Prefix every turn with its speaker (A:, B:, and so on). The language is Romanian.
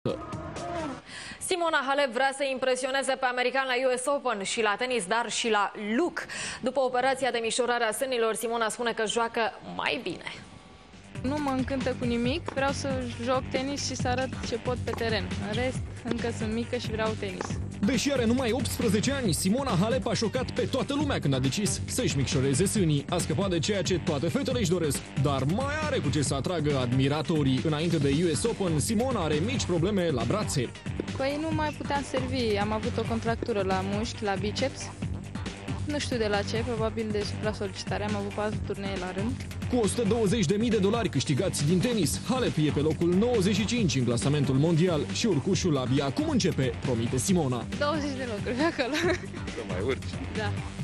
A: Simona Halep vrea să impresioneze pe americani la US Open și la tenis, dar și la look. După operația de mișorare a sânilor, Simona spune că joacă mai bine.
B: Nu mă încântă cu nimic, vreau să joc tenis și să arăt ce pot pe teren. În rest, încă sunt mică și vreau tenis.
C: Deși are numai 18 ani, Simona Halep a șocat pe toată lumea când a decis să-și micșoreze sânii. A scăpat de ceea ce toate fetele își doresc, dar mai are cu ce să atragă admiratorii. Înainte de US Open, Simona are mici probleme la brațe.
B: Păi nu mai puteam servi, am avut o contractură la mușchi, la biceps. Nu știu de la ce, probabil de supra-solicitare, am avut 4 turnee la rând.
C: Cu $120.000 câștigați din tenis, Halep e pe locul 95 în clasamentul mondial și urcușul abia acum începe, promite Simona.
B: 20 de locuri pe acolo.
D: Să mai urci.
B: Da.